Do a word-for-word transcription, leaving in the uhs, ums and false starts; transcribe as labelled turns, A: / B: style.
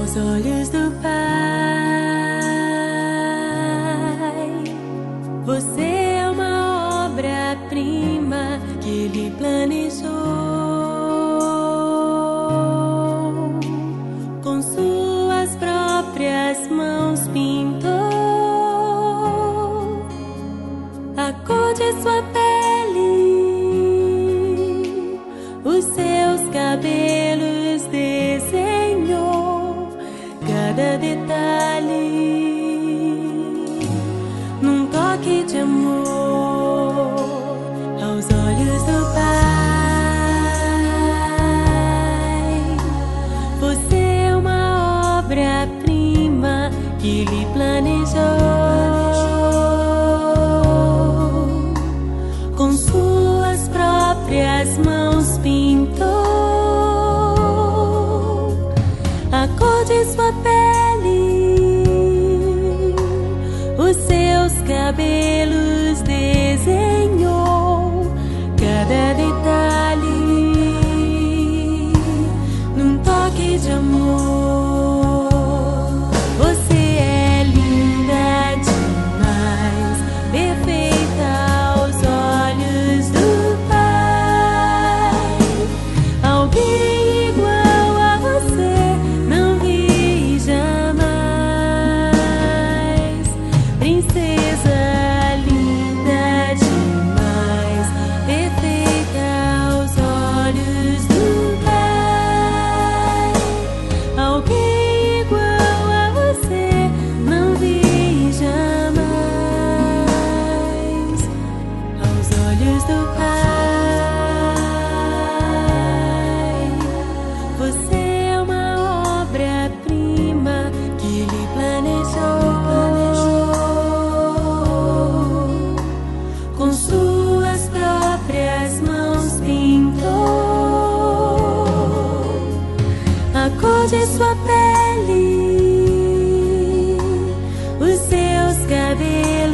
A: aos olhos do Pai. Você é uma obra-prima que Ele planejou, com suas próprias mãos pintou a cor de sua pele, os seus cabelos desenhou, cada detalhe num toque de amor aos olhos do Pai. Você é uma obra-prima que Ele planejou, com suas próprias mãos pintou a cor de sua pele, os seus cabelos desenhou, cada detalhe num toque de amor. Você é linda demais, perfeita aos olhos do Pai. Alguém igual a você não vi jamais. Princesa linda demais, perfeita aos olhos do Pai. Alguém igual a você não vi jamais aos olhos do Pai. Você é uma obra-prima que Ele planejou, com suas próprias mãos pintou a cor de sua pele, os seus cabelos